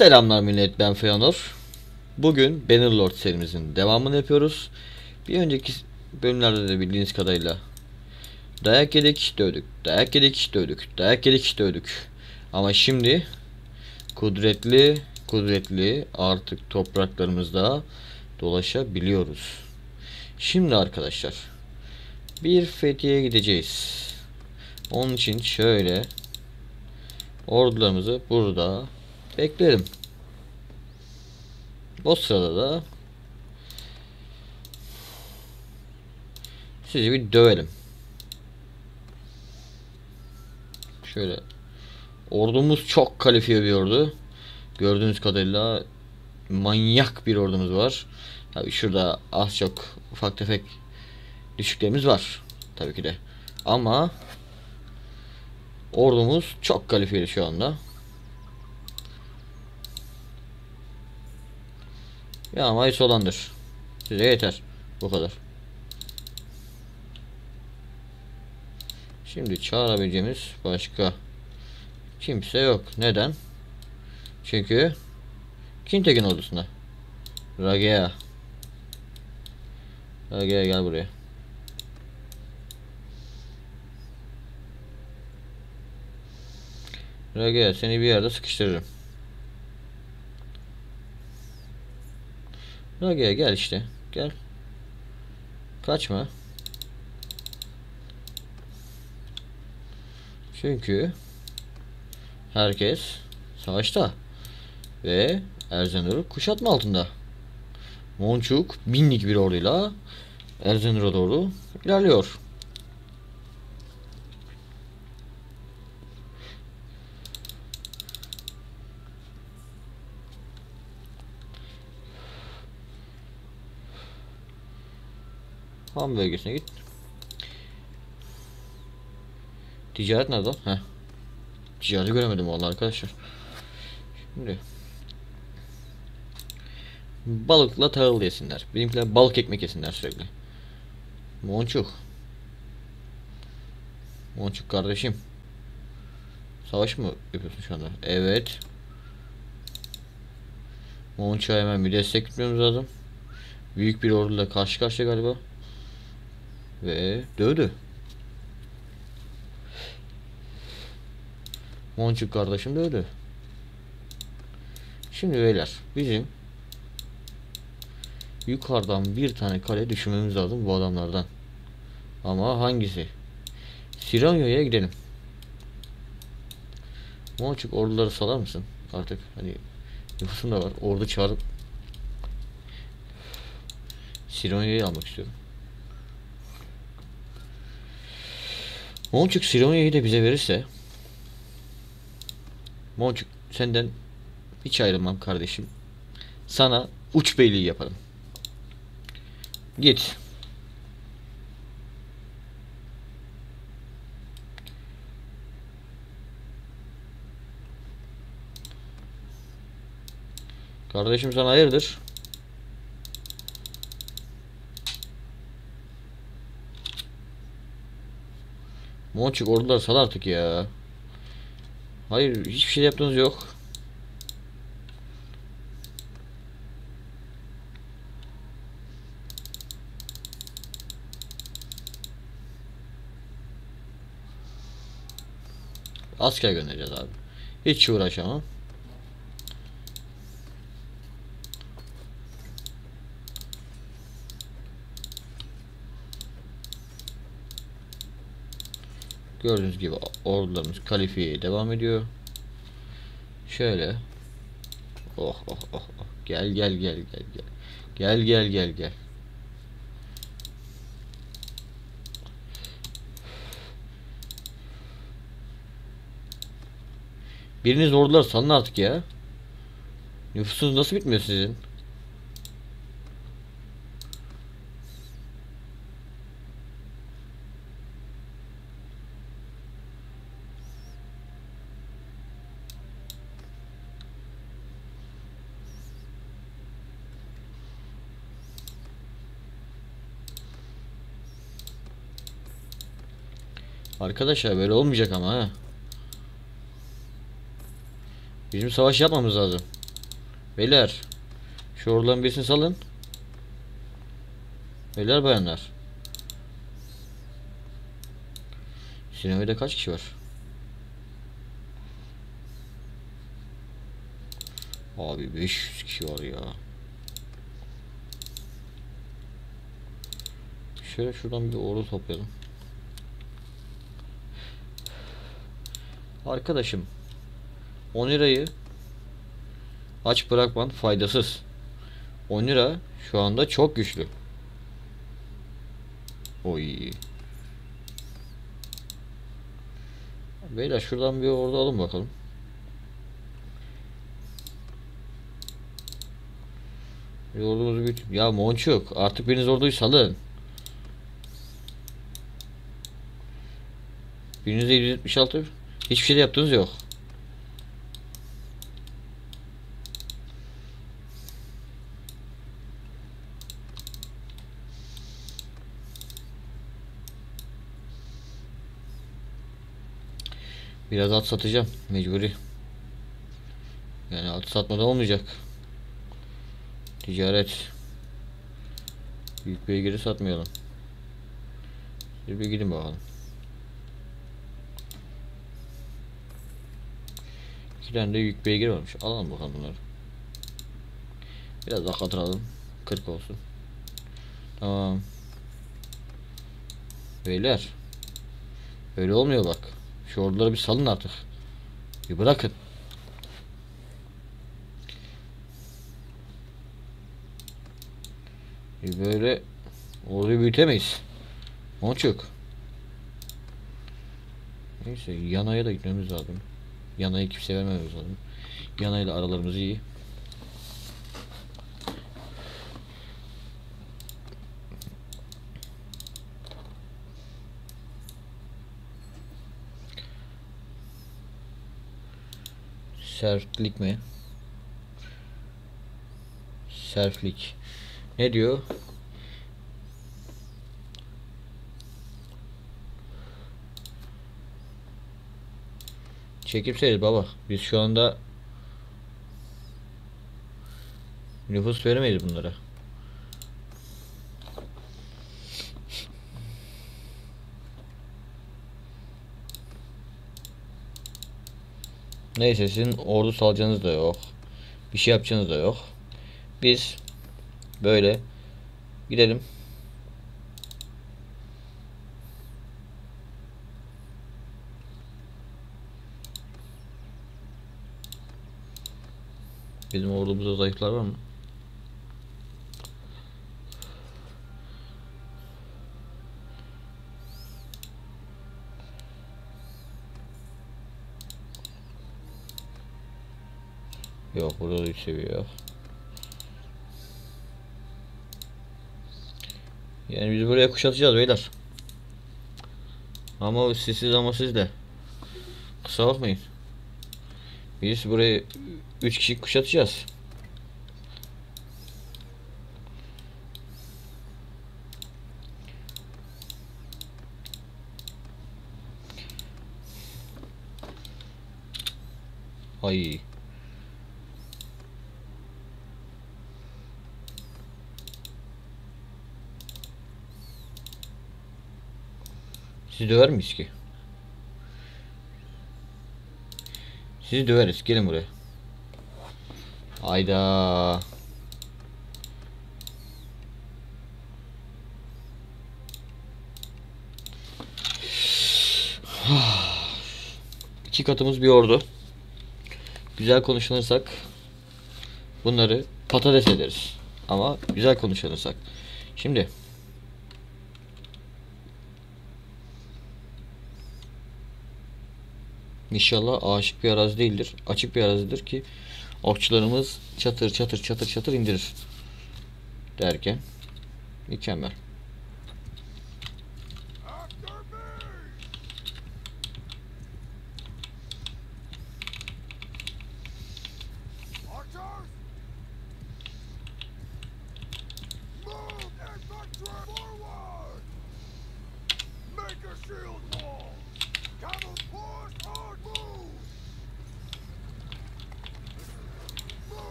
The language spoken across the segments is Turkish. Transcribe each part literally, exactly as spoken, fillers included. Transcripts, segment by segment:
Selamlar millet, ben Feanor. Bugün Bannerlord serimizin devamını yapıyoruz. Bir önceki bölümlerde de bildiğiniz kadarıyla dayak yedik, dövdük, dayak yedik, dövdük, dayak yedik, dövdük. Ama şimdi kudretli, kudretli artık topraklarımızda dolaşabiliyoruz. Şimdi arkadaşlar bir Fethiye'ye gideceğiz. Onun için şöyle ordularımızı burada beklerim. O sırada da sizi bir dövelim. Şöyle ordumuz çok kalifiye bir ordu. Gördüğünüz kadarıyla manyak bir ordumuz var. Tabii şurada az çok ufak tefek düşüklerimiz var. Tabii ki de. Ama ordumuz çok kalifiyeli şu anda. Yağmayı solandır. Size yeter. Bu kadar. Şimdi çağırabileceğimiz başka kimse yok. Neden? Çünkü Kinteg'in ordusunda. Ragea. Ragea gel buraya. Ragea seni bir yerde sıkıştırırım. Ragea gel işte. Gel. Kaçma. Çünkü herkes savaşta ve Erzenur'u kuşatma altında. Monçuk binlik bir orduyla Erzenur'a doğru ilerliyor. Han bölgesine git. Ticaret nerede? Heh. Ticareti göremedim vallahi arkadaşlar. Şimdi balıkla tahıl yesinler. Benimkiler balık ekmek yesinler sürekli. Monçuk. Monçuk kardeşim. Savaş mı yapıyorsun şu anda? Evet. Monçuk'a hemen bir destek gitmemiz lazım. Büyük bir orduyla karşı karşıya galiba. Ve dövdü. Monçuk kardeşim dövdü. Şimdi beyler bizim yukarıdan bir tane kale düşürmemiz lazım bu adamlardan. Ama hangisi? Siranya'ya gidelim. Monçuk orduları salar mısın? Artık hani nüfusum da var. Ordu çağırıp Siranya'yı almak istiyorum. Monçuk Sironya'yı da bize verirse Monçuk senden hiç ayrılmam kardeşim. Sana uç beyliği yaparım. Git. Kardeşim sana hayırdır? Monçuk ordular sal artık ya. Hayır hiçbir şey yaptığınız yok. Asker göndereceğiz abi. Hiç uğraşamam. Gördüğünüz gibi ordularımız kalifiyeye devam ediyor. Şöyle. Oh oh oh oh. Gel gel gel gel gel. Gel gel gel gel. Biriniz ordular salın artık ya. Nüfusunuz nasıl bitmiyor sizin? Arkadaşlar böyle olmayacak ama ha. Bizim savaş yapmamız lazım. Beyler. Şu oradan birisini salın. Beyler bayanlar. Sinemada kaç kişi var? Abi beş yüz kişi var ya. Şöyle şuradan bir ordu toplayalım. Arkadaşım, on lirayı aç bırakman faydasız. on lira şu anda çok güçlü. Oy. Beyler şuradan bir ordu alın bakalım. Bir ordumuzu büyüt. Ya Monçuk, artık biriniz orduyu salın. Birinizde yüz yetmiş altı. Hiçbir şey de yaptığınız yok. Biraz at satacağım mecburi. Yani at satmadan olmayacak. Ticaret. Büyük beygiri satmayalım. Bir, bir gidin bakalım. İki tane de büyük beygir varmış. Alalım bakalım bunları. Biraz daha katıralım. kırk olsun. Tamam. Beyler. Öyle olmuyor bak. Şu orduları bir salın artık. Bir bırakın. Bir böyle orduyu büyütemeyiz. Monçuk. Neyse Yana'ya da gitmemiz lazım. Yana'yı kimse vermemiz lazım. Yana'yla aralarımız iyi. Serflik mi? Serflik. Ne diyor? Çekimseyiz baba. Biz şu anda nüfus veremeyiz bunlara. Neyse sizin ordu salacağınız da yok. Bir şey yapacağınız da yok. Biz böyle gidelim. Bizim ordumuzda zayıflar var mı? Yok, burada da üç seviye yok. Yani biz buraya kuşatacağız beyler. Ama sizsiz ama siz de. Kusura bakmayın. Biz burayı üç kişi kuşatacağız. Ay. Sizi döver miyiz ki? Sizi döveriz. Gelin buraya. Ayda. İki katımız bir ordu. Güzel konuşulursak bunları patates ederiz. Ama güzel konuşulursak. Şimdi İnşallah aşık bir arazi değildir. Açık bir arazidir ki okçularımız çatır çatır çatır çatır indirir. Derken mükemmel.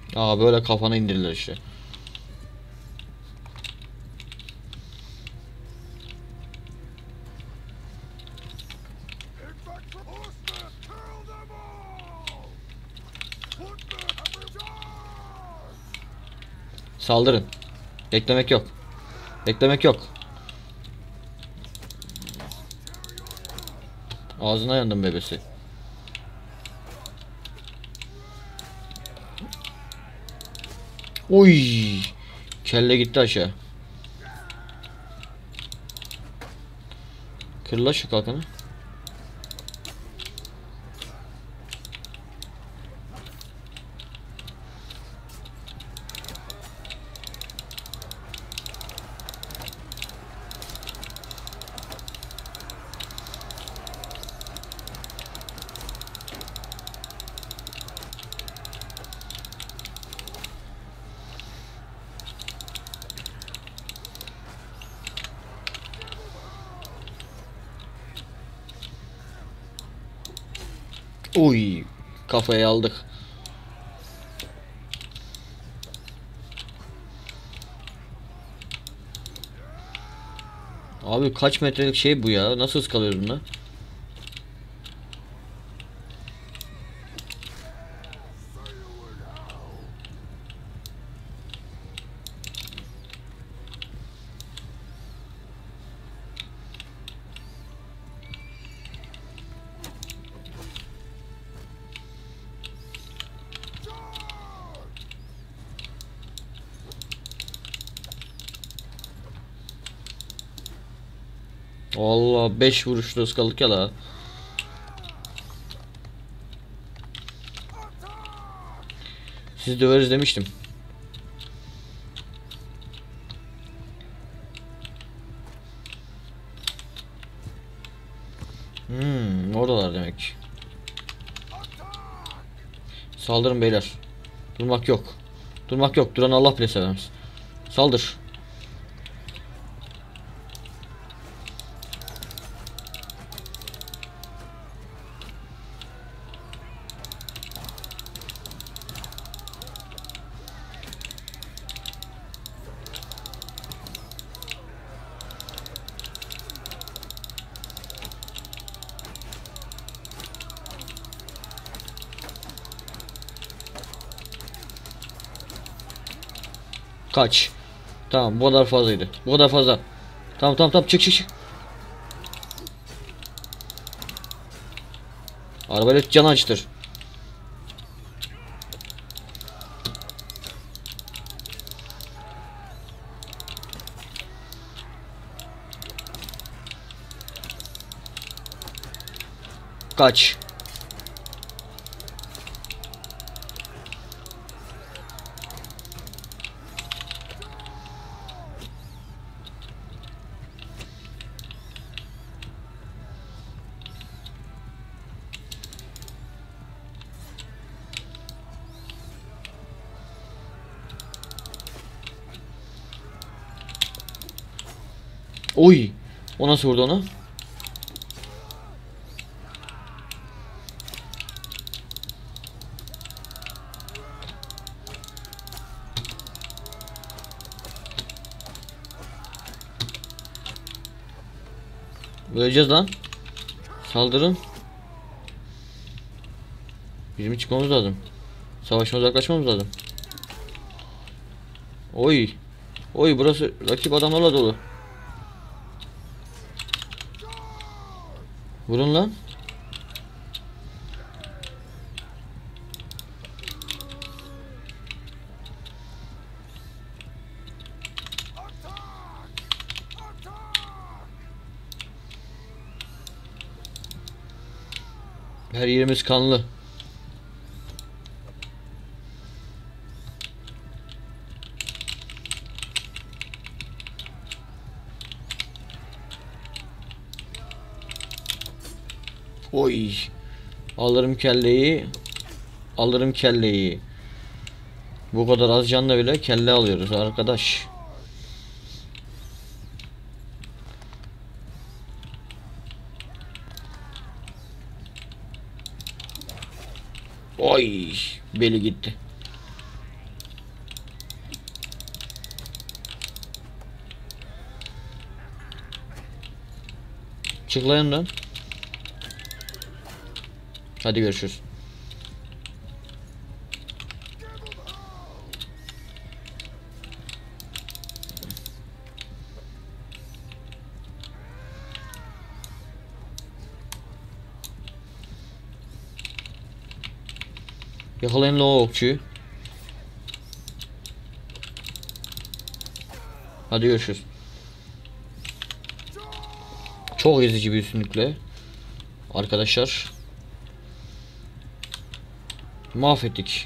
Aa, böyle kafana indirirler işte. Saldırın. Beklemek yok. Beklemek yok. Ağzına yandım bebesi. Oy! Kelle gitti aşağı. Kırla şu kalkanı. Oy! Kafaya aldık. Abi kaç metrelik şey bu ya? Nasıl ıskalıyor bunlar? Allah, beş vuruşta ıskaladık ya la. Siz döveriz demiştim. Hmm, oradalar demek. Saldırın beyler. Durmak yok. Durmak yok. Duran Allah bile sevmez. Saldır. Kaç. Tamam, bu kadar fazlaydı. Bu kadar fazla. Tamam tamam tamam, çık çık çık. Arbalet can açtır. Kaç. Oy. O nasıl vurdu onu? Öleceğiz lan. Saldırın. Bizim çıkmamız lazım. Savaşma, uzaklaşmamız lazım. Oy. Oy, burası rakip adamlarla dolu. Vurun lan. Her yerimiz kanlı. Oy. Alırım kelleyi. Alırım kelleyi. Bu kadar az canla bile kelle alıyoruz arkadaş. Oy. Beli gitti. Çık lan yanından. Hadi görüşürüz. Yakalayın lan o okçuyu. Hadi görüşürüz. Çok ezici bir üstünlükle arkadaşlar mahvettik.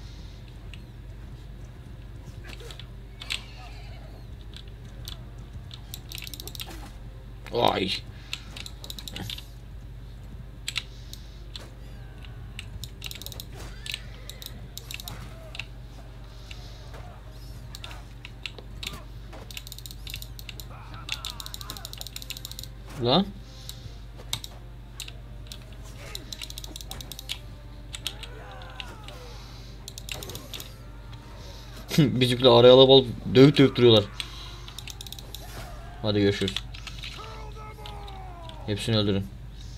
Ay. Lan. Bizimkiler araya alıp dövüp dövüp duruyorlar. Hadi görüşürüz. Hepsini öldürün.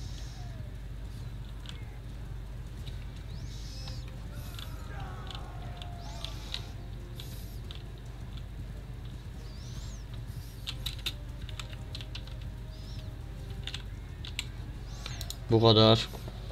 Bu kadar.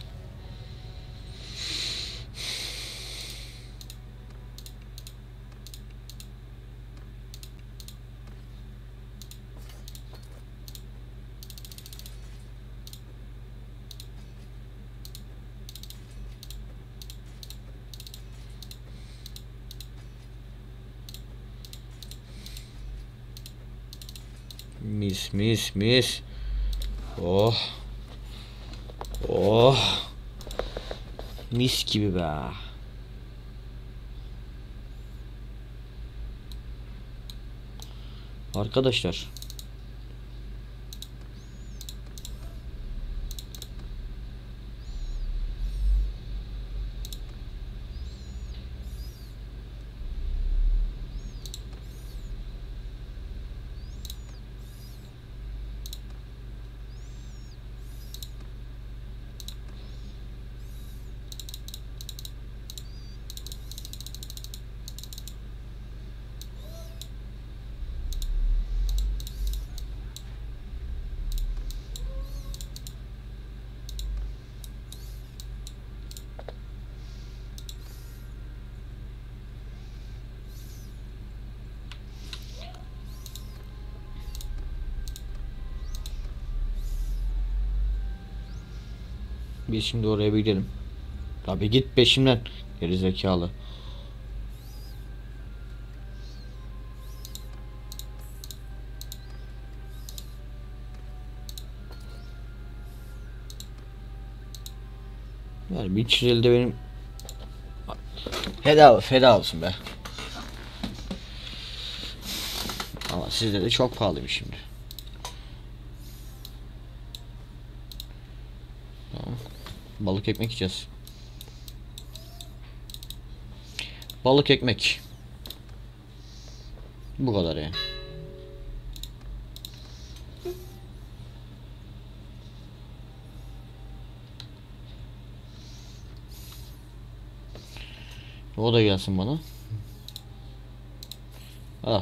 Mis mis mis. Oh. Oh. Mis gibi be. Arkadaşlar. Biz şimdi oraya bir gidelim. Tabi git peşimden. Geri zekalı. Yani bir çizildi benim. Feda, feda olsun be. Ama sizde de çok pahalıymış şimdi. Tamam. Balık ekmek yiyeceğiz. Balık ekmek. Bu kadar yani. O da gelsin bana. Al.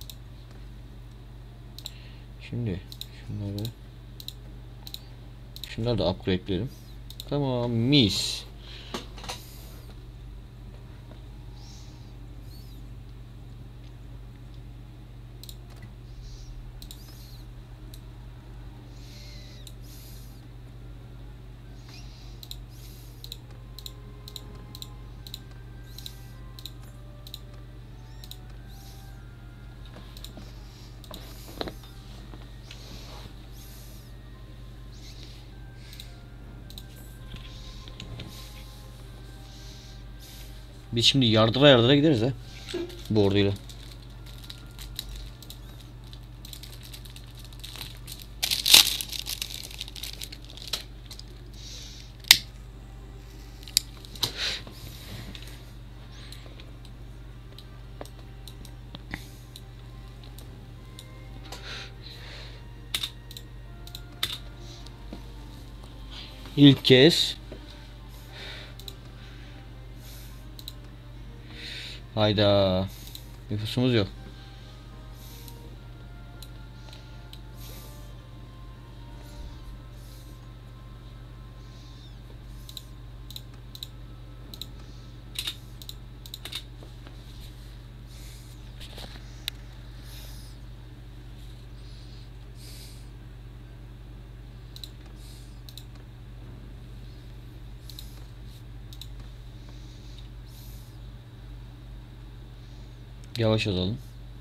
Şimdi şunları şunları da upgrade'leyelim. Tamam, mis. Biz şimdi yardıra yardıra gideriz ha. Bu orduyla. İlk kez. Hayda. Nüfusumuz yok. Yavaş olalım.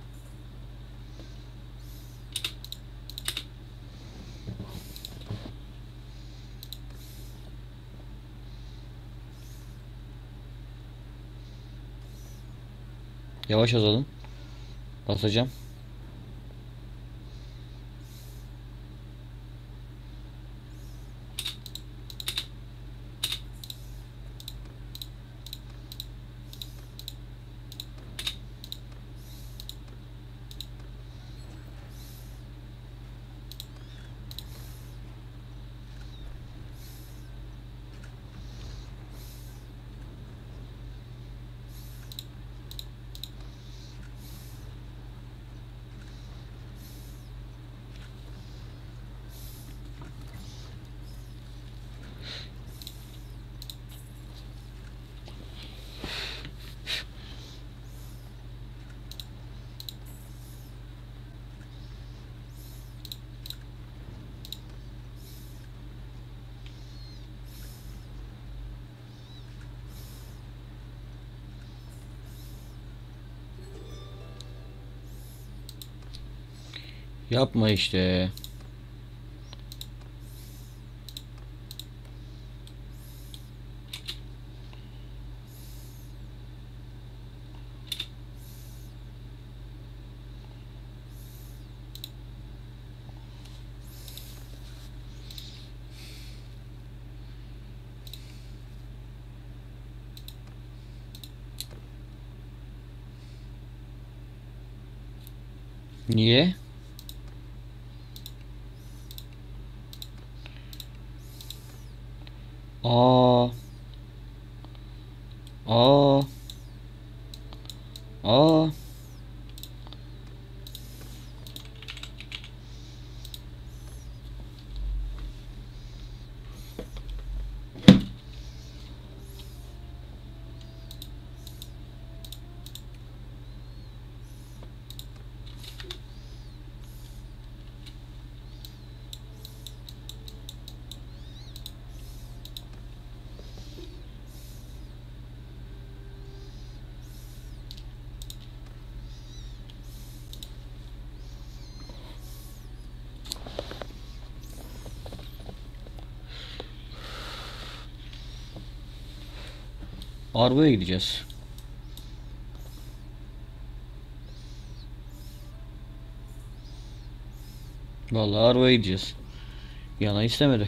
Yavaş olalım. Basacağım. Yapma işte. Niye? Aa. Aa. Aa. Arabaya gideceğiz. Vallahi arabaya gideceğiz. Yana istemedi.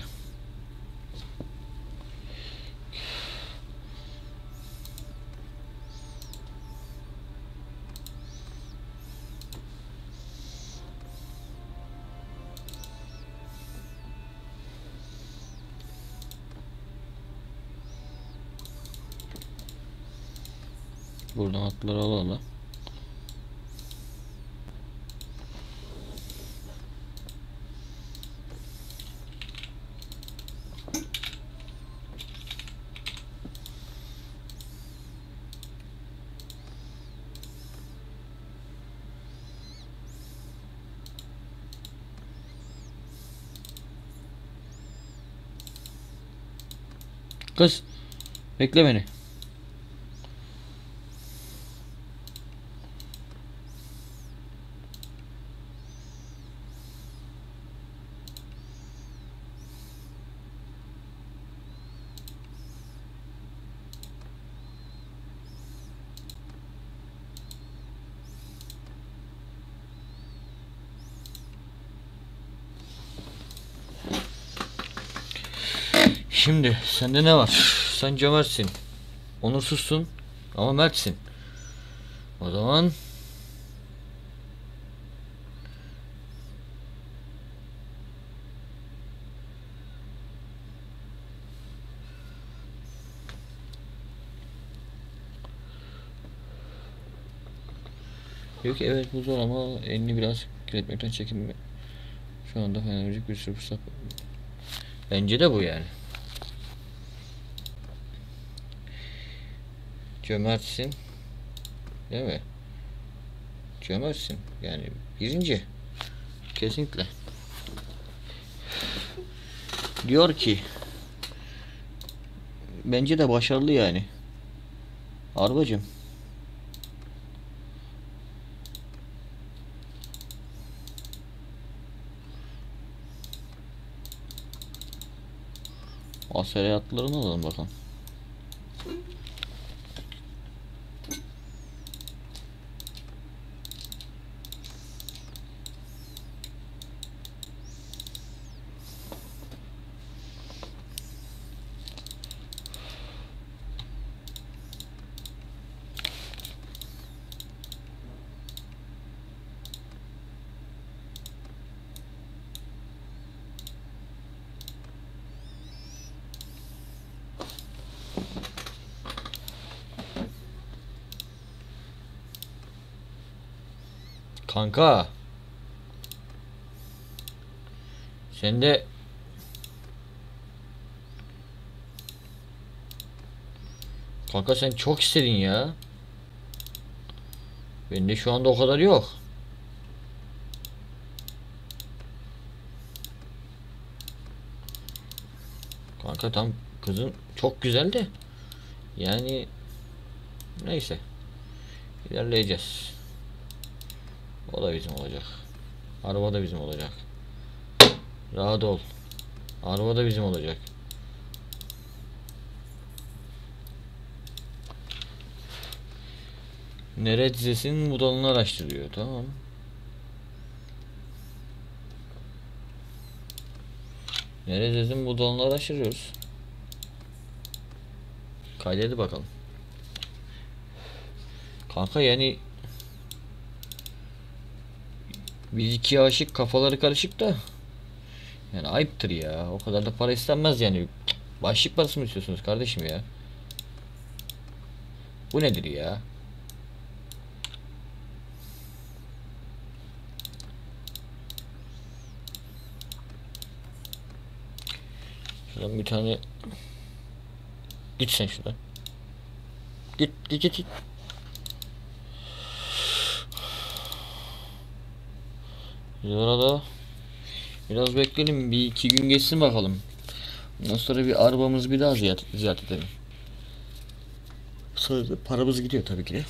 Buradan atları alalım. Kız, bekle beni. Şimdi sende ne var? Sen cömertsin. Onursuzsun ama mertsin. O zaman Diyor ki evet bu zor ama elini biraz kirletmekten çekinme. Şu anda fenomenolojik bir sürü fırsat. Bence de bu yani. Cömertsin. Değil mi? Cömertsin. Yani birinci. Kesinlikle. Diyor ki bence de başarılı yani. Arbacım. Aseriyatlarını alalım bakalım. Kanka. Sen de kanka sen çok istedin ya. Bende şu anda o kadar yok. Kanka tam kızın çok güzel de. Yani neyse. İlerleyeceğiz. O da bizim olacak. Araba da bizim olacak. Rahat ol. Araba da bizim olacak. Nere dizesinin modalını araştırıyor. Tamam. Nere dizesinin modalını araştırıyoruz. Kaydetti bakalım. Kanka yani biz iki aşık kafaları karışık da yani ayıptır ya. O kadar da para istenmez yani. Başlık parası mı istiyorsunuz kardeşim ya? Bu nedir ya? Şuradan bir tane git sen şuradan. Git git git. git. Biz orada biraz bekleyelim, bir iki gün geçsin bakalım. Ondan sonra bir arabamızı bir daha ziyaret, ziyaret edelim. Sonra paramız gidiyor tabii ki de.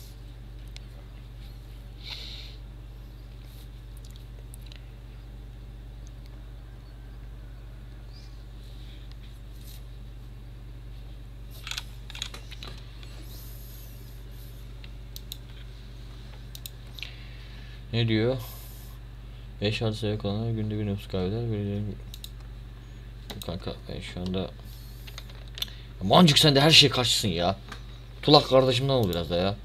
Ne diyor? beş altı seviye kullananlar günde bir nüfus kaybeder. Birileri... Kanka ben şu anda... Mancık sen de her şeye karşısın ya. Tulak kardeşimden ol biraz da ya.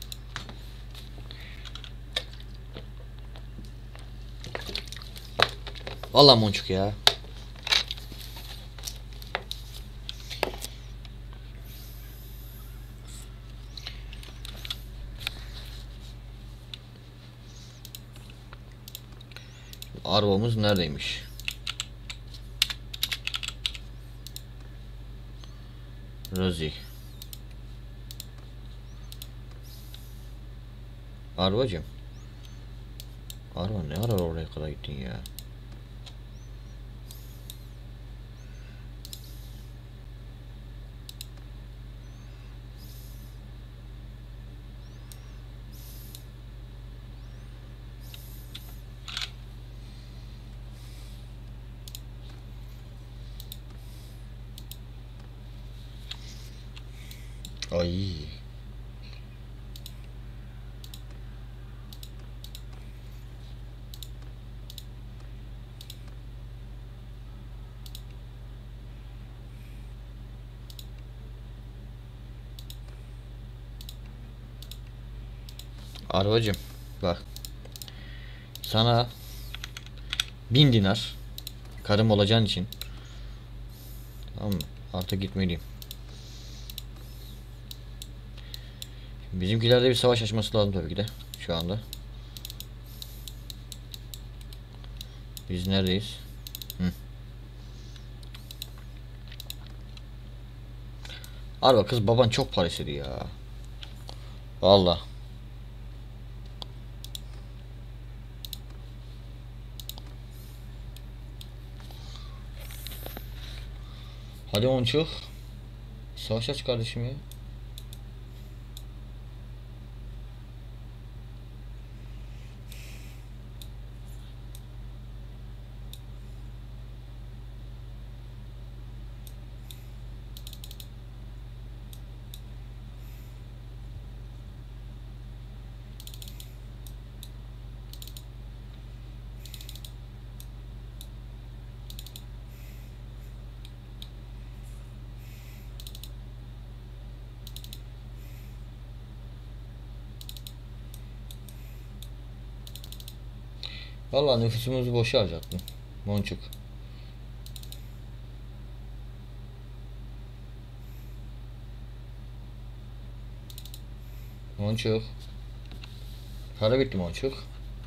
Vallahi Moncuk ya. Arabamız neredeymiş? Rosie. Arabacım. Araba ne arar oraya kadar gittin ya? Ay. Arabacım bak. Sana bin dinar karım olacağın için, tamam mı? Artık gitmeliyim. Bizimkilerde bir savaş açması lazım tabii ki de şu anda. Biz neredeyiz? Hı. Araba kız baban çok para istedi ya. Vallahi. Hadi Onçuk. Savaş aç kardeşim ya. Vallahi nüfusumuzu boşa harcattın. Monçuk. Monçuk. Para bitti Monçuk.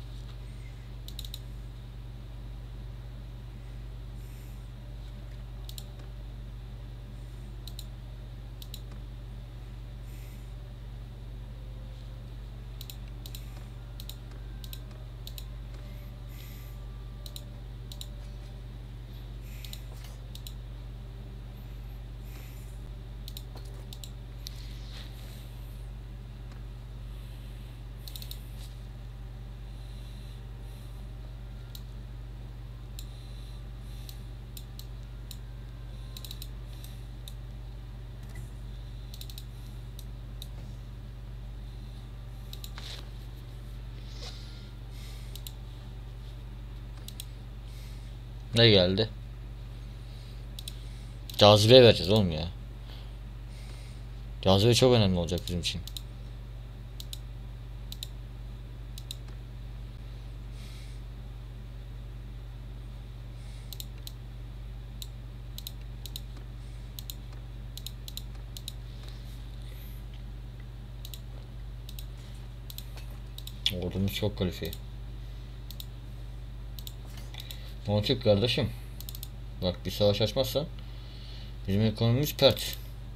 Ne geldi? Cazibe vereceğiz oğlum ya. Cazibe çok önemli olacak bizim için. Ordumuz çok kalifiye. Monçuk kardeşim. Bak bir savaş açmazsan bizim ekonomimiz pert.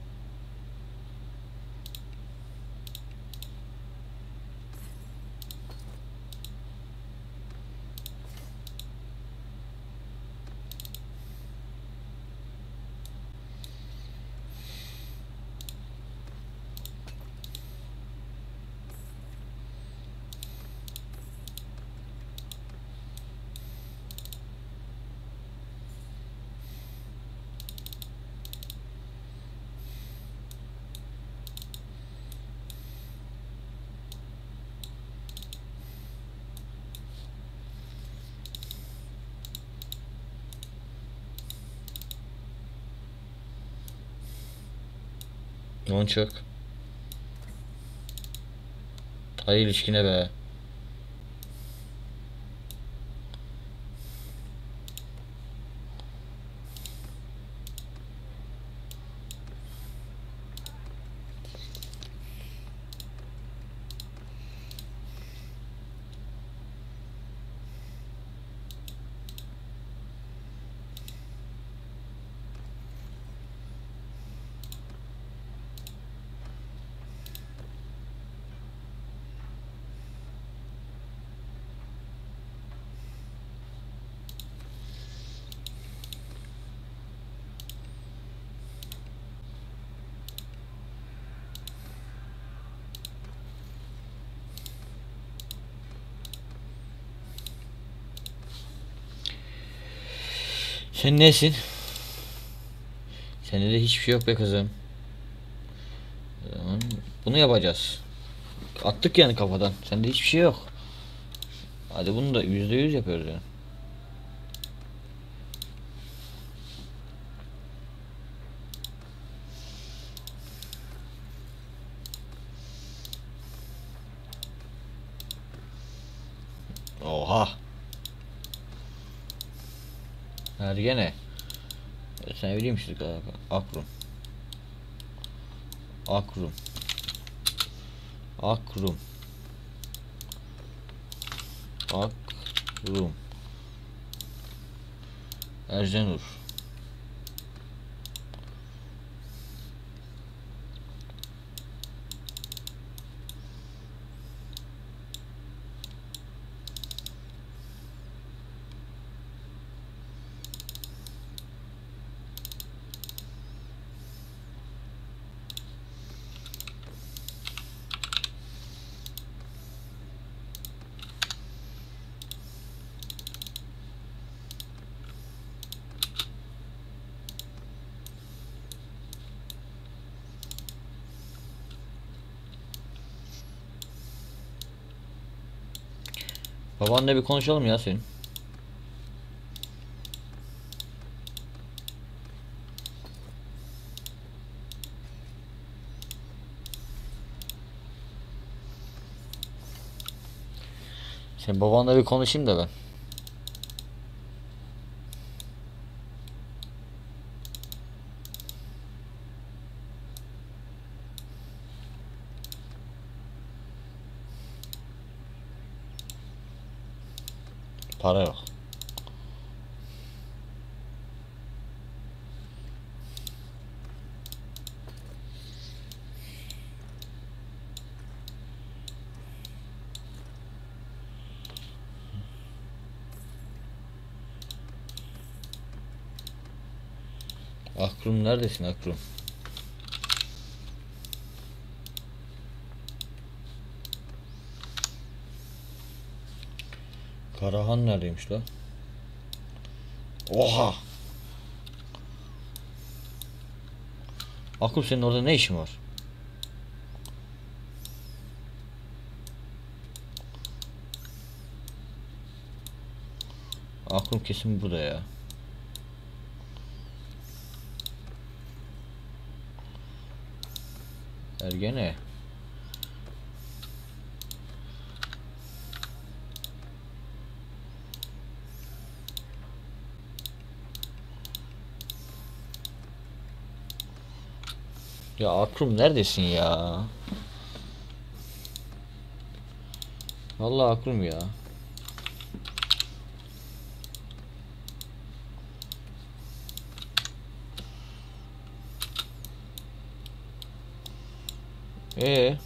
Monçuk. Ay ilişkine be. Sen nesin? Sende de hiçbir şey yok be kızım. Bunu yapacağız. Attık yani kafadan. Sende hiçbir şey yok. Hadi bunu da yüzde yüz yapıyoruz yani. Oha. Ergene. Sen biliyor musun? Akrum. Akrum. Akrum. Akrum. Erzenur. Babanla bir konuşalım ya senin. Sen babanla bir konuşayım da ben. Para yok. Akrum neredesin Akrum? Karahan neredeymiş la? Oha! Akrum senin orada ne işin var? Akrum kesin burada ya. Ergene. Ya Akrum neredesin ya? Vallahi Akrum ya. Ee.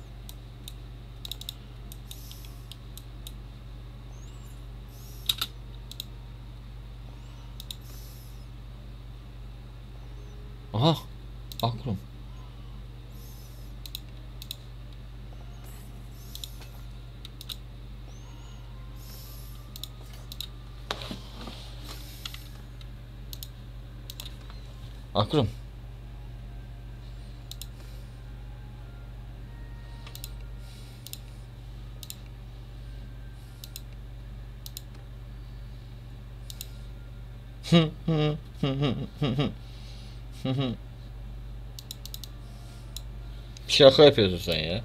Aha. Akrum. Akrum. Şaka yapıyorsun sen ya.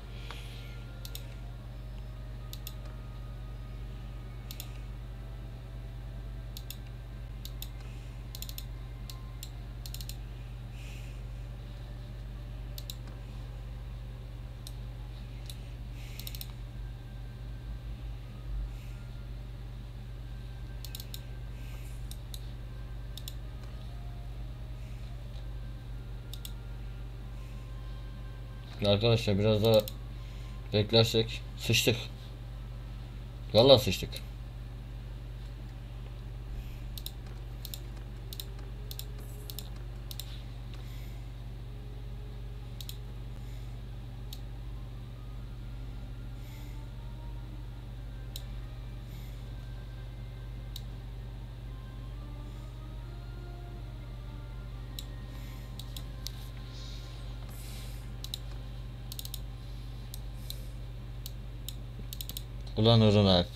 Arkadaşlar biraz daha beklersek sıçtık. Vallahi sıçtık. Ulan Irınak.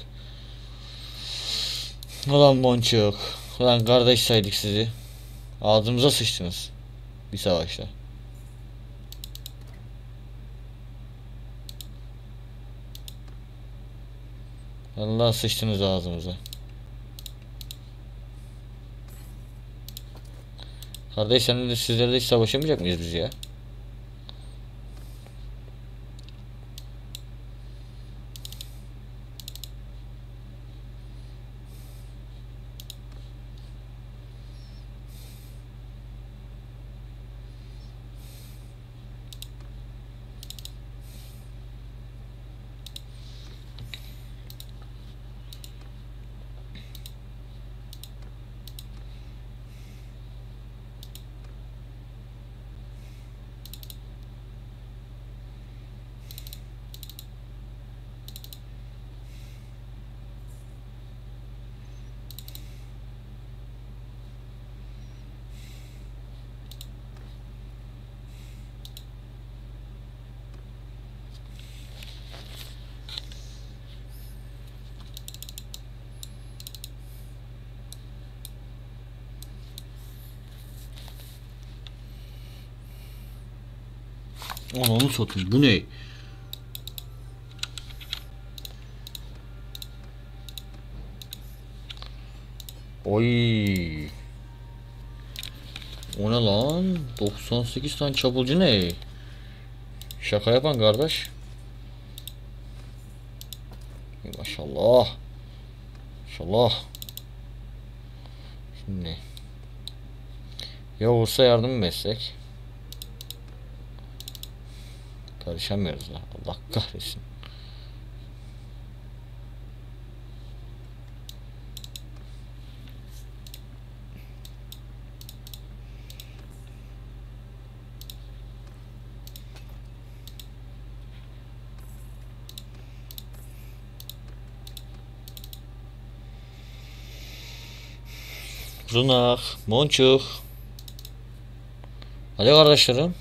Ulan Boncuk. Ulan kardeş saydık sizi. Ağzımıza sıçtınız. Bir savaşta. Allah sıçtınız ağzımıza. Kardeş sen de sizlerle hiç savaşamayacak mıyız biz ya? Ananı satayım, bu ne? Oy. O ne lan? doksan sekiz tane çapulcu ne? Şaka yapan kardeş. Maşallah. Maşallah. Şimdi ya olsa yardım mı etsek? Karışamıyoruz ya. Allah kahretsin. Runak, Monçuk. Hadi kardeşlerim.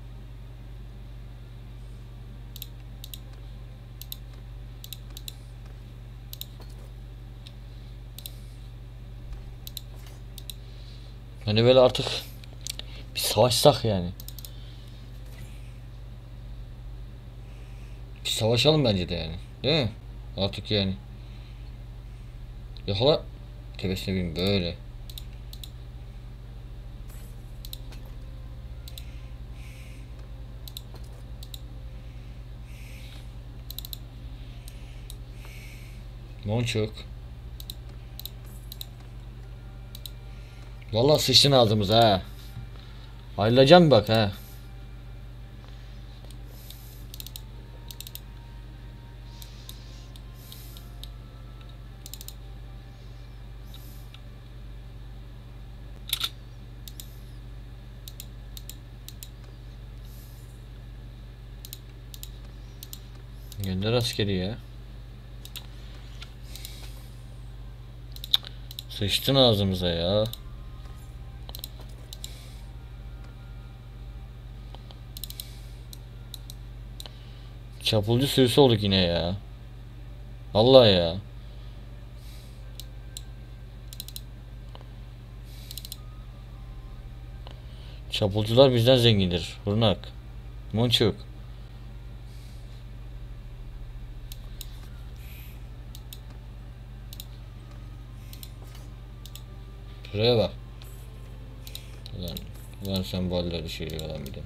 Hani böyle artık bir savaşsak yani. Bir savaşalım bence de yani. Değil mi? Artık yani. Yakala. Tepesine bin böyle. Monçuk. Vallahi sıçtın ağzımıza ha. Ayrılacağım bak ha. Gönder askeri ya. Sıçtın ağzımıza ya. Çapulcu sürüsü olduk yine ya. Allah ya. Çapulcular bizden zengindir. Hurnak. Monçuk. Şuraya bak. Lan, lan sen bu halleri şey yalan bir de.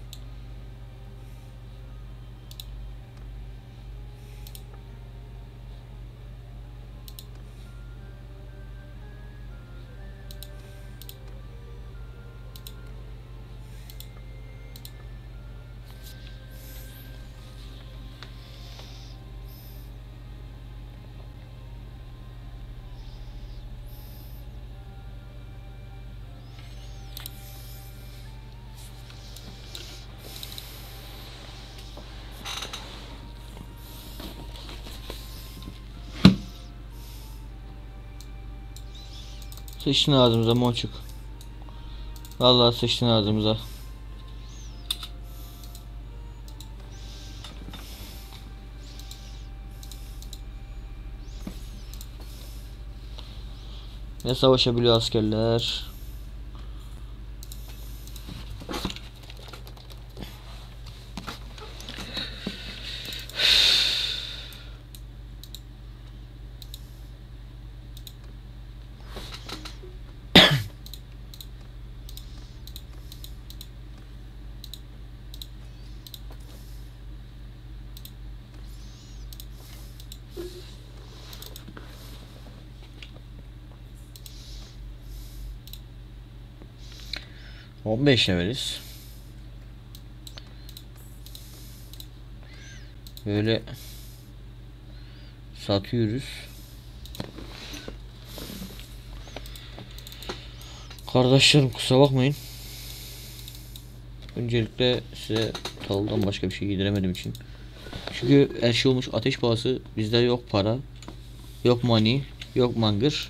Sıçtın ağzımıza Monçuk. Vallahi sıçtın ağzımıza. Ne savaşabiliyor askerler? on beş leveliz. Böyle satıyoruz. Kardeşlerim kusura bakmayın. Öncelikle size tavıldan başka bir şey giydiremedim için. Çünkü her şey olmuş ateş pahası. Bizde yok para. Yok money. Yok mangır.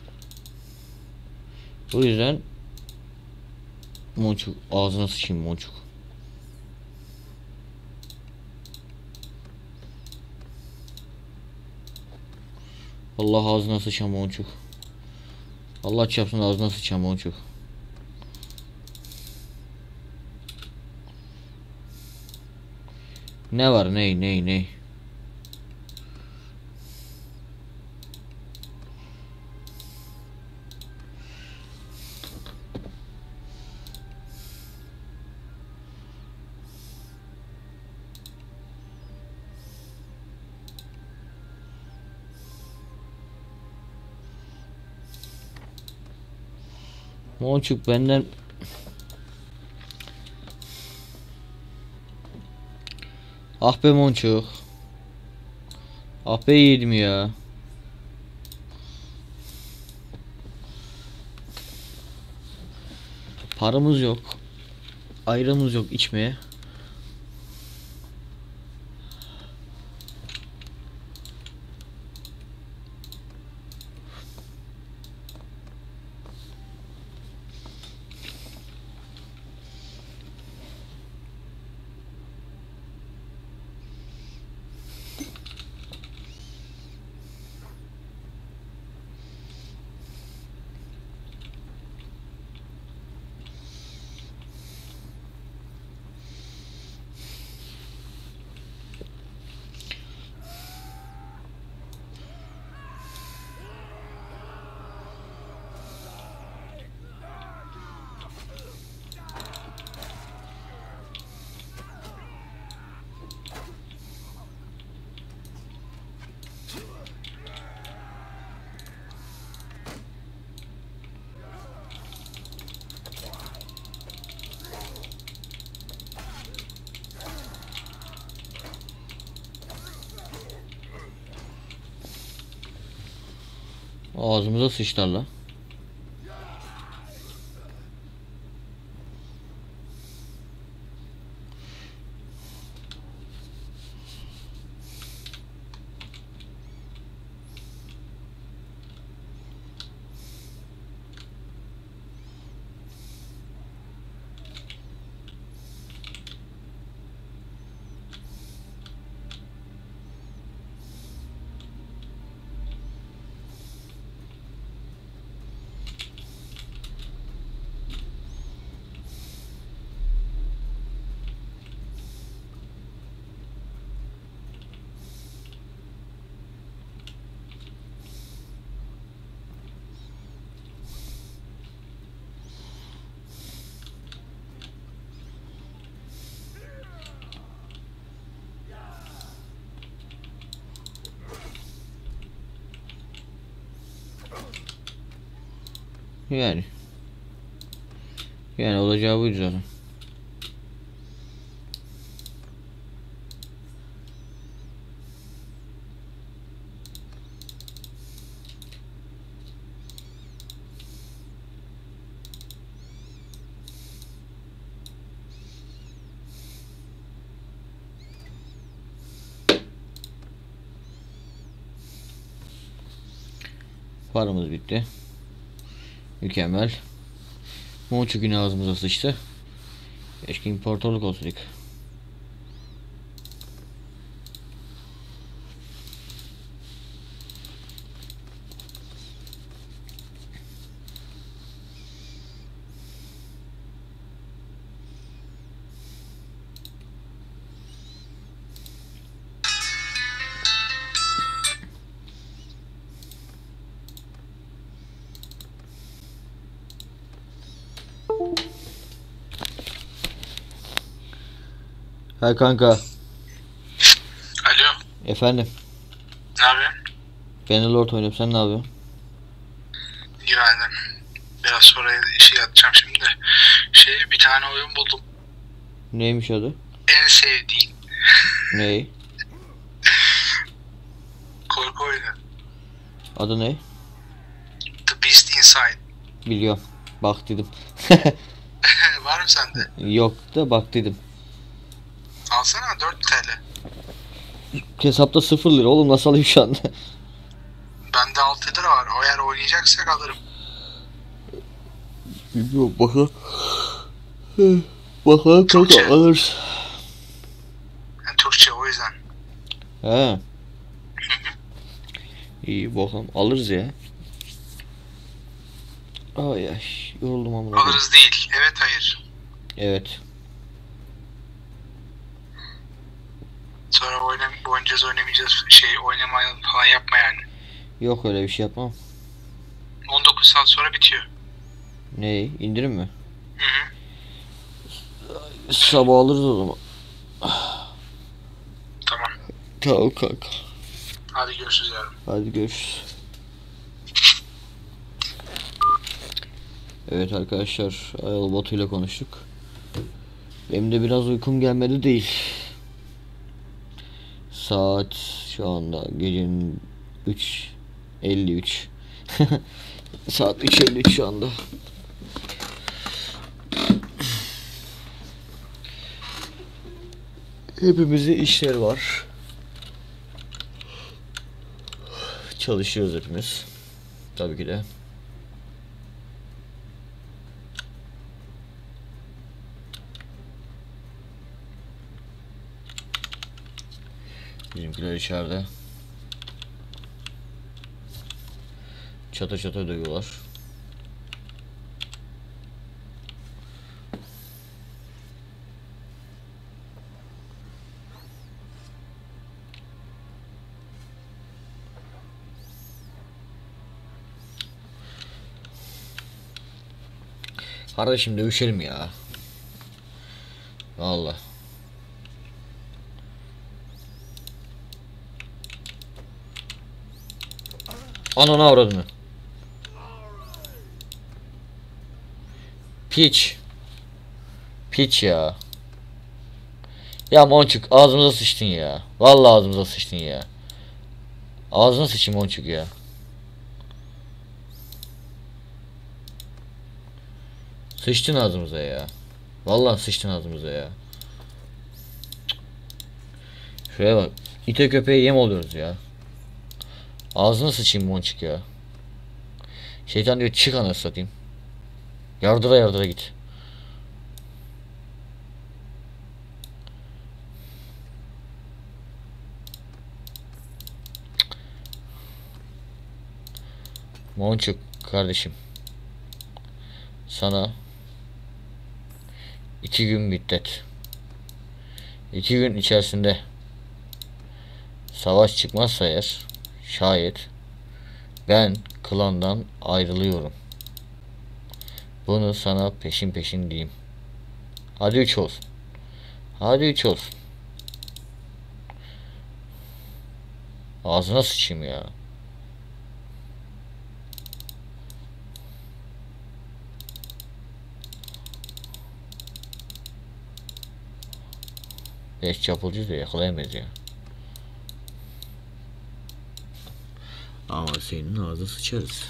O yüzden Monçuk ağzına sıçayım Monçuk. Allah ağzına sıçan Monçuk. Allah çarpsın ağzına sıçan Monçuk. Ne var, ney ney ney? Monçuk benden ah be Monçuk. Ah be yedim ya. Paramız yok. Ayrımız yok içmeye. Ağzımıza sıçtılar la. Yani. Yani olacağı buydu zaten. Paramız bitti. Mükemmel. Monçuk yine ağzımıza sıçtı. Keşke importörlük olsaydık. Ha kanka. Alo. Efendim. Ne yapıyorsun? Ben Lord oynuyorum. Sen ne yapıyorsun? İyi ben de. Biraz sonra işe yatacağım şimdi. Şey bir tane oyun buldum. Neymiş adı? En sevdiğin. Ney? Korku oyunu. Adı ne? The Beast Inside. Biliyorum. Bak dedim. Var mı sende? Yok da bak dedim. Alsana dört TL. Hesapta sıfır lira oğlum, nasıl alayım şu anda? Bende altı lira var. O eğer oynayacaksak alırım. Bilmiyorum, bakalım. Bakalım kanka, Türkçe. alırız. Yani Türkçe o yüzden. He. İyi bakalım, alırız ya. Ay ay, yoruldum amına koyayım. Alırız değil. Evet hayır. Evet. sonra oynam oynayacağız oynamayacağız şey oynamayalım falan yapma yani. Yok öyle bir şey yapmam. on dokuz saat sonra bitiyor. Ne? İndirim mi? Hı hı. Sabah alırız o zaman. Tamam. Tamam kanka. Hadi görüşürüz yarın. Hadi görüşürüz. Evet arkadaşlar, Ayol Batu ile konuştuk. Benim de biraz uykum gelmedi değil. Saat şu anda gecenin üç elli üç. Saat üç elli üç şu anda. Hepimizin işleri var. Çalışıyoruz hepimiz. Tabii ki de. Bizimkiler içeride. Çata çata dövüyorlar. Kardeşim dövüşelim ya. Vallahi. Ananı avradını. Piç. Piç ya. Ya Monçuk ağzımıza sıçtın ya. Vallahi ağzımıza sıçtın ya. Ağzına sıçayım Monçuk ya. Sıçtın ağzımıza ya. Vallahi sıçtın ağzımıza ya. Şuraya bak. İte köpeğe yem oluyoruz ya. Ağzına sıçayım Monçuk ya. Şeytan diyor çık anasını satayım. Yardıra yardıra git. Monçuk kardeşim. Sana iki gün müddet. İki gün içerisinde savaş çıkmazsa eğer şayet ben klandan ayrılıyorum. Bunu sana peşin peşin diyeyim. Hadi üç olsun. Hadi üç olsun. Ağzına sıçayım ya. Beş çapulcu da yakalayamayız ya. Ama senin ağzına sıçarız.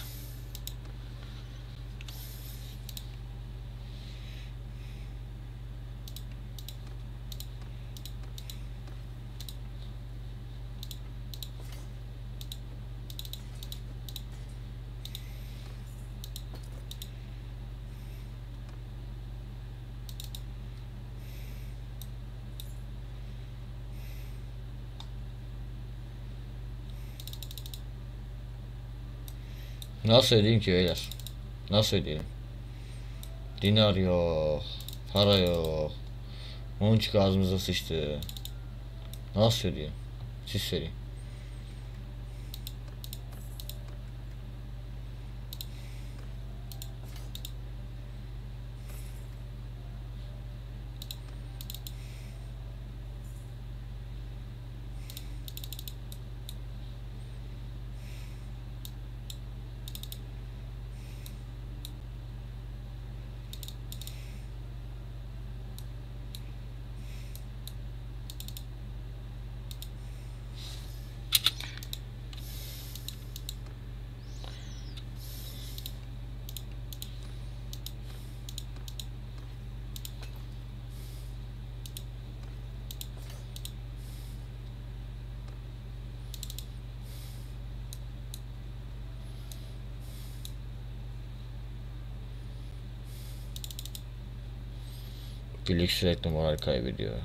Nasıl edeyim ki beyler? Nasıl edeyim? Dinar yok. Para yok. Monçuk ağzımıza sıçtı. Nasıl edeyim? Siz söyleyin. Birlik sürekli moral kaybediyor.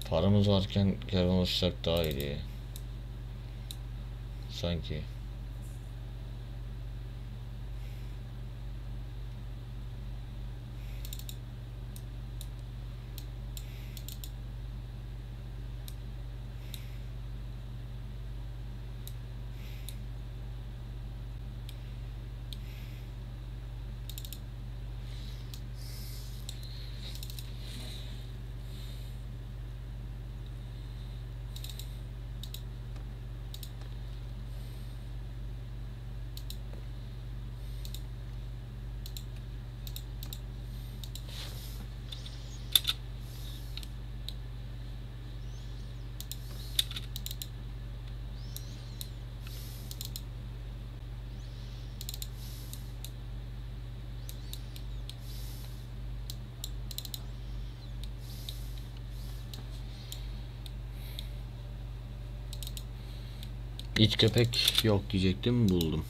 Paramız varken kervan oluşsak daha iyi. Sanki. İç köpek yok diyecektim, buldum.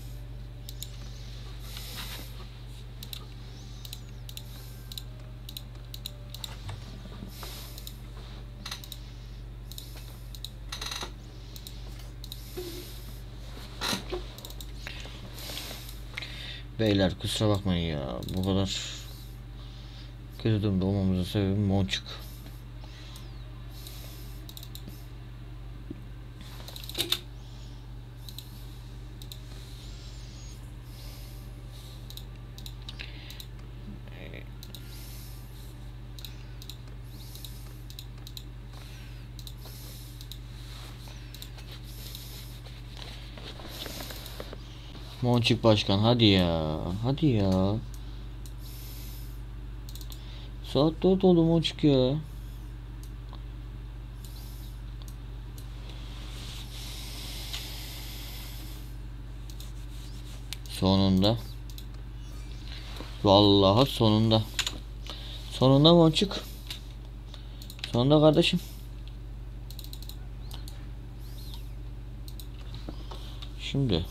Beyler kusura bakmayın ya, bu kadar kötü durumda olmamızın sebebi Monçuk. Monçuk başkan, hadi ya, hadi ya. Saat dört oldu Monçuk ya. Sonunda. Vallahi sonunda. Sonunda Monçuk. Sonunda kardeşim. Şimdi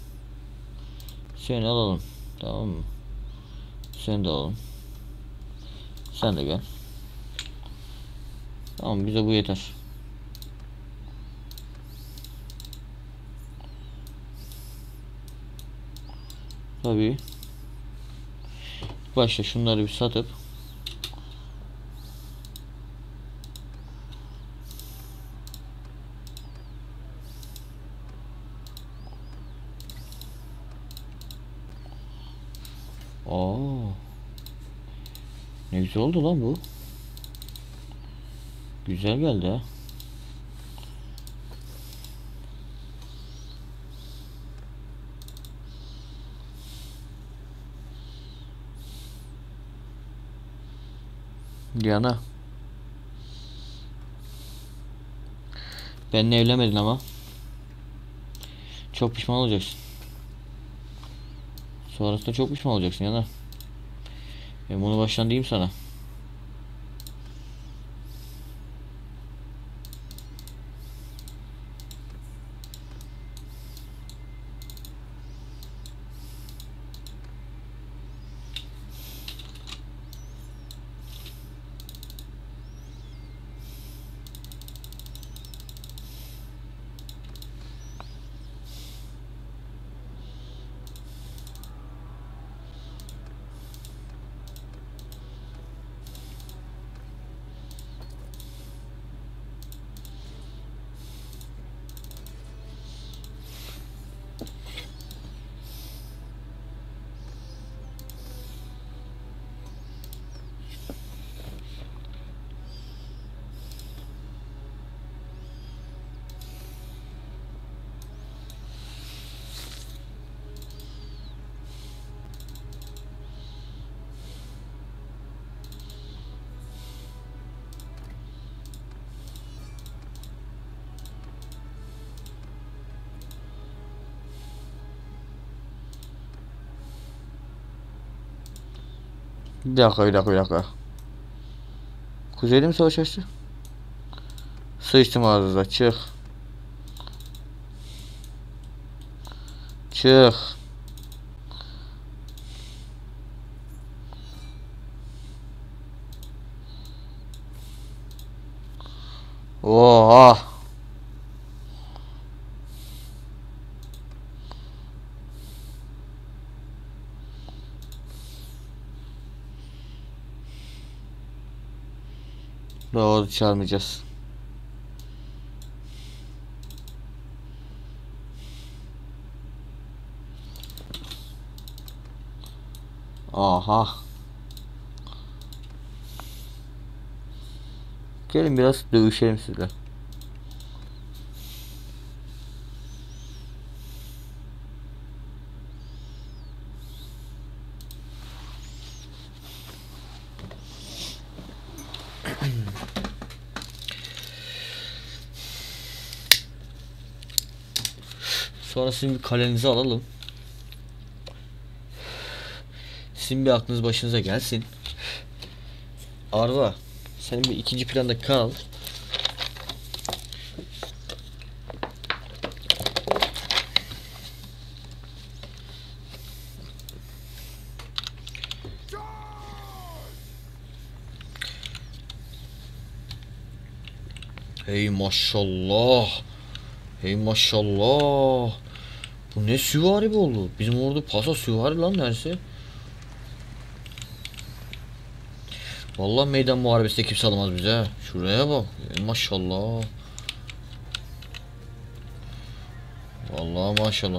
seni alalım, tamam mı? Sen de alalım. Sen de gel. Tamam, bize bu yeter. Tabii. Başta şunları bir satıp Oo. Ne güzel oldu lan bu. Güzel geldi ha. Diana. Benimle evlenmedin ama. Çok pişman olacaksın. Sonrasında çok pişman olacaksın Diana. Ben bunu baştan diyeyim sana. Bir dakika, bir dakika, bir dakika. Kuzeyde mi savaş açtı? Sıçtım ağzına, çık. Çık. Oha. Doğru, çağırmayacağız. Aha. Gelin biraz dövüşelim sizle. Sonra sizin bir kalenizi alalım. Sizin bir aklınız başınıza gelsin. Arda, senin bir ikinci planda kal. Hey maşallah. Hey maşallah. Bu ne süvari bu oldu? Bizim orada pasa süvari lan neresi? Vallahi meydan muharebesinde kimse alamaz bize. Şuraya bak. Hey maşallah. Vallahi maşallah.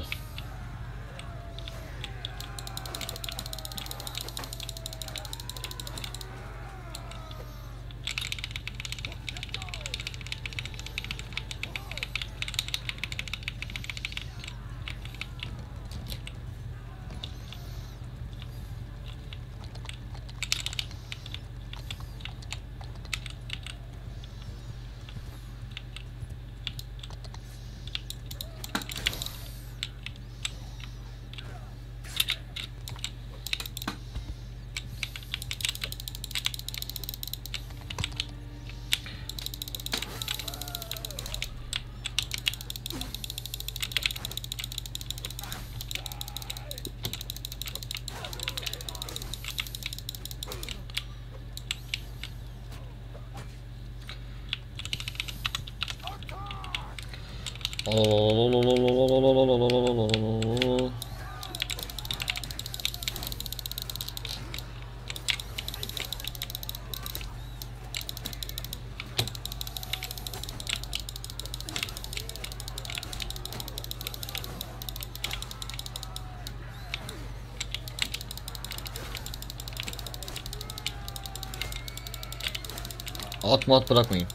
Atma at bırakmayın.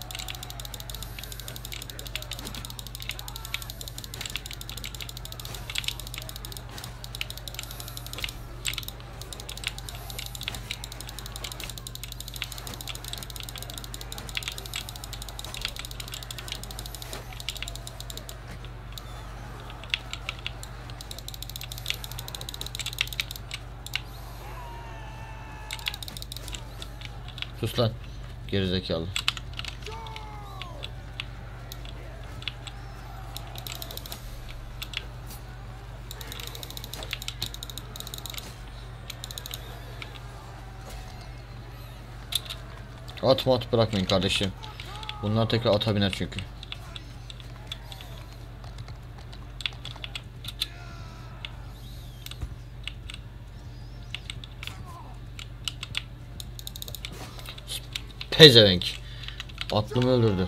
Sus lan. Gerizekalı. Atma at bırakmayın kardeşim. Bunlar tekrar ata biner çünkü. Pezevenk. Aklımı öldürdü.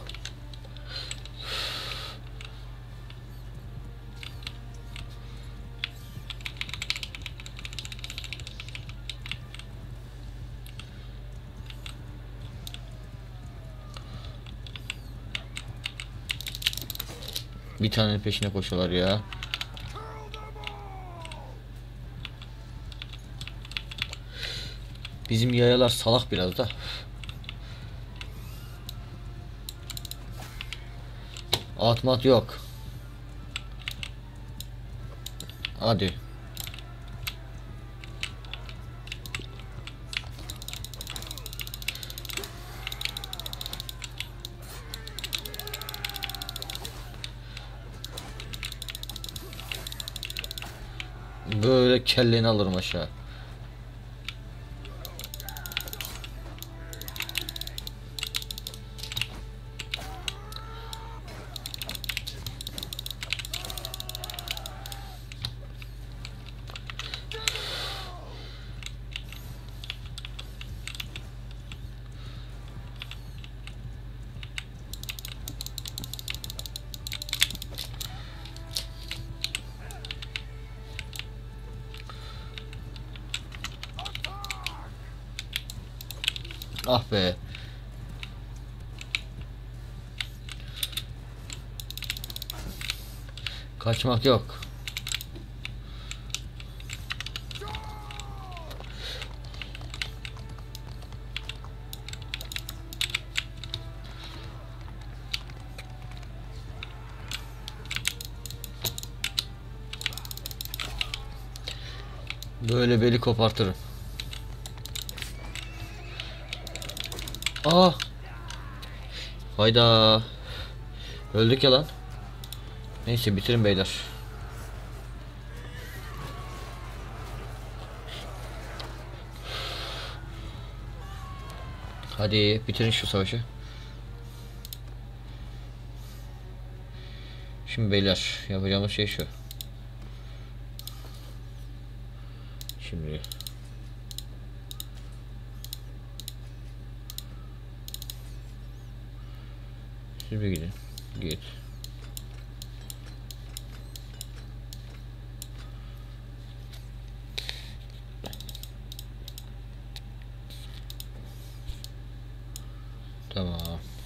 Bir tane peşine koşuyorlar ya. Bizim yayalar salak biraz da. Atmat yok. Hadi. Böyle kelleni alırım aşağı. Ah be. Kaçmak yok. Böyle beli kopartırım. Aa! Hayda. Öldük ya lan. Neyse bitirin beyler. Hadi bitirin şu savaşı. Şimdi beyler yapacağımız şey şu. Şimdi siz bir gidin. Git. Tamam.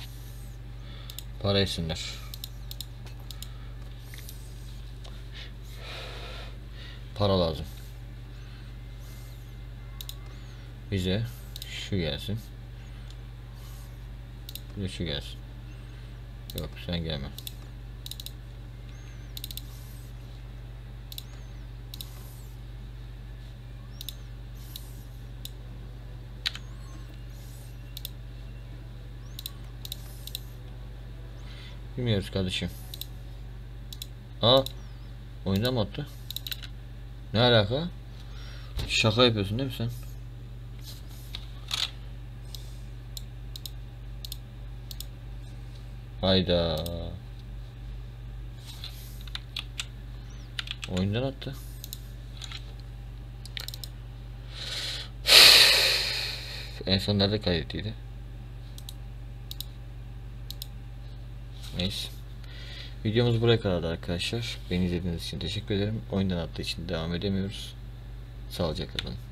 Para etsinler. Para lazım. Bize şu gelsin. Bir de şu gelsin. Yok sen gelme. Bilmiyoruz kardeşim. Aa, oyundan mı attı? Ne alaka? Şaka yapıyorsun değil mi sen? Hayda. Oyundan attı. En son nerede kaydettiydi? Neyse. Videomuz buraya kadardı arkadaşlar. Beni izlediğiniz için teşekkür ederim. Oyundan attığı için devam edemiyoruz. Sağlıcakla kalın.